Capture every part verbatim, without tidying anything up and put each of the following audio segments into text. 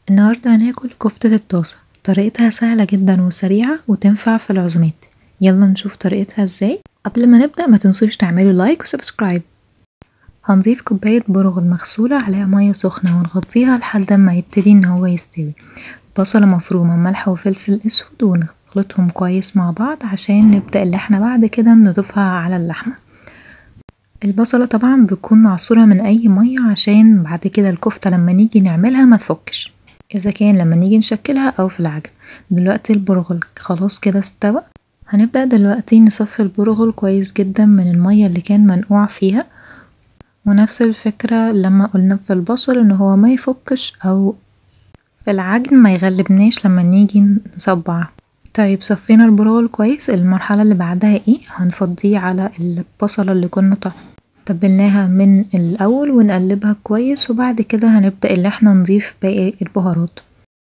النهاردة هناكل كفتة الطاسة. طريقتها سهلة جدا وسريعة وتنفع في العزومات. يلا نشوف طريقتها ازاي. قبل ما نبدأ ما تنسوش تعملوا لايك وسبسكرايب. هنضيف كوباية برغل مغسولة عليها مية سخنة ونغطيها لحد ما يبتدي ان هو يستوي. بصلة مفرومة، ملح وفلفل اسود، ونخلطهم كويس مع بعض عشان نبدأ اللي احنا بعد كده نضيفها على اللحمة. البصلة طبعا بتكون معصورة من اي مية عشان بعد كده الكفتة لما نيجي نعملها ما تفكش، اذا كان لما نيجي نشكلها او في العجن. دلوقتي البرغل خلاص كده استوى. هنبدأ دلوقتي نصفي البرغل كويس جدا من المية اللي كان منقوع فيها، ونفس الفكرة لما قلنا في البصل ان هو ما يفكش او في العجن ما يغلبناش لما نيجي نصبع. طيب صفينا البرغل كويس، المرحلة اللي بعدها ايه؟ هنفضيه على البصلة اللي كنا تبلناها من الاول ونقلبها كويس، وبعد كده هنبدأ اللي احنا نضيف باقي البهارات.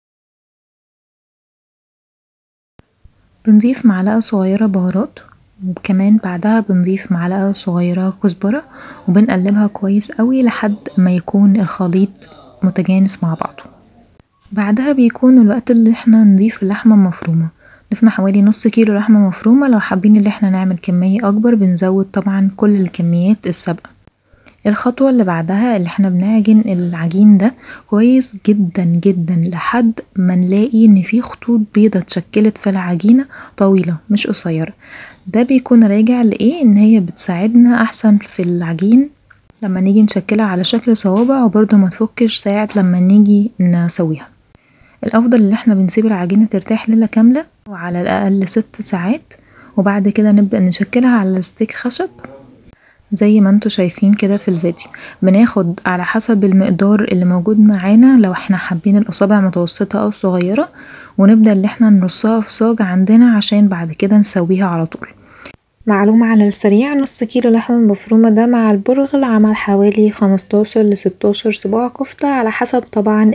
بنضيف معلقة صغيرة بهارات، وكمان بعدها بنضيف معلقة صغيرة كزبرة، وبنقلبها كويس قوي لحد ما يكون الخليط متجانس مع بعضه. بعدها بيكون الوقت اللي احنا نضيف اللحمة المفرومة. ضفنا حوالي نص كيلو لحمة مفرومة. لو حابين اللي احنا نعمل كمية اكبر بنزود طبعا كل الكميات السابقة. الخطوة اللي بعدها اللي احنا بنعجن العجين ده كويس جدا جدا لحد ما نلاقي ان في خطوط بيضة اتشكلت في العجينة طويلة مش قصيرة. ده بيكون راجع لايه؟ ان هي بتساعدنا احسن في العجين لما نيجي نشكلها على شكل صوابع، وبرضه ما تفكش ساعة لما نيجي نسويها. الافضل ان احنا بنسيب العجينة ترتاح ليلة كاملة وعلى الاقل ست ساعات، وبعد كده نبدأ نشكلها على ستيك خشب زي ما انتوا شايفين كده في الفيديو. بناخد على حسب المقدار اللي موجود معانا، لو احنا حابين الاصابع متوسطة او صغيرة، ونبدأ اللي احنا نرصها في صاج عندنا عشان بعد كده نسويها على طول. معلومة على السريع، نص كيلو لحمة مفرومة ده مع البرغل عمل حوالي خمستاشر لستاشر صباع كفتة، على حسب طبعا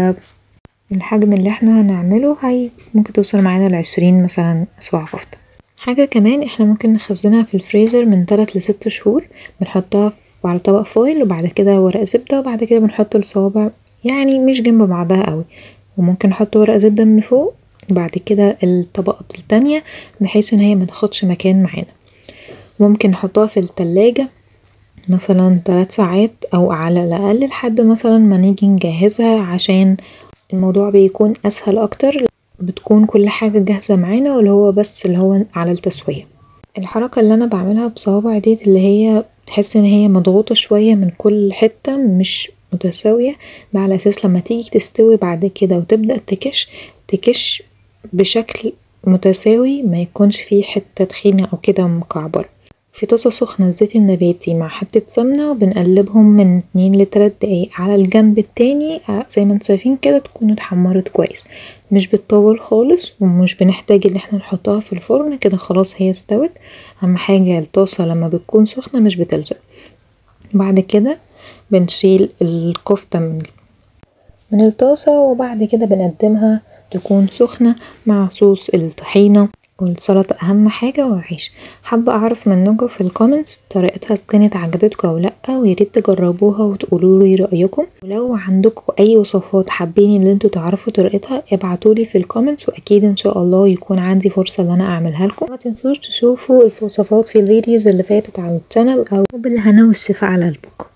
الحجم اللي احنا هنعمله. هي ممكن توصل معانا لعشرين مثلا صباع كفتة. حاجة كمان احنا ممكن نخزنها في الفريزر من تلات لست شهور. بنحطها على طبق فويل وبعد كده ورق زبدة، وبعد كده بنحط الصوابع يعني مش جنب بعضها قوي، وممكن نحط ورق زبدة من فوق وبعد كده الطبقات التانية بحيث ان هي متاخدش مكان معانا. ممكن نحطها في التلاجة مثلا تلات ساعات او على الاقل لحد مثلا ما نيجي نجهزها، عشان الموضوع بيكون اسهل اكتر. بتكون كل حاجة جاهزة معانا، واللي هو بس اللي هو على التسوية. الحركة اللي انا بعملها بصوابع دي اللي هي تحس ان هي مضغوطة شوية من كل حتة مش متساوية، ده على اساس لما تيجي تستوي بعد كده وتبدأ تكش تكش بشكل متساوي، ما يكونش فيه حتة تخينة او كده مكعبرة. في طاسة سخنة الزيت النباتي مع حتة سمنة، وبنقلبهم من اتنين لتلات دقايق على الجنب التاني زي ما انتوا شايفين كده، تكون اتحمرت كويس، مش بتطول خالص ومش بنحتاج ان احنا نحطها في الفرن كده. خلاص هي استوت. اهم حاجة الطاسة لما بتكون سخنة مش بتلزق. بعد كده بنشيل الكفتة من من الطاسة، وبعد كده بنقدمها تكون سخنة مع صوص الطحينة والسلطة اهم حاجة وعيش. حابة اعرف منكم في الكومنتس طريقتها كانت عجبتكم او لا، وياريت تجربوها وتقولولي رأيكم. ولو عندكم اي وصفات حابين ان انتوا تعرفوا طريقتها ابعتولي في الكومنتس، واكيد ان شاء الله يكون عندي فرصة ان انا اعملها لكم. ما تنسوش تشوفوا الوصفات في الفيديوز اللي فاتت على القناة، او بالهنا والشفاء على قلبكم.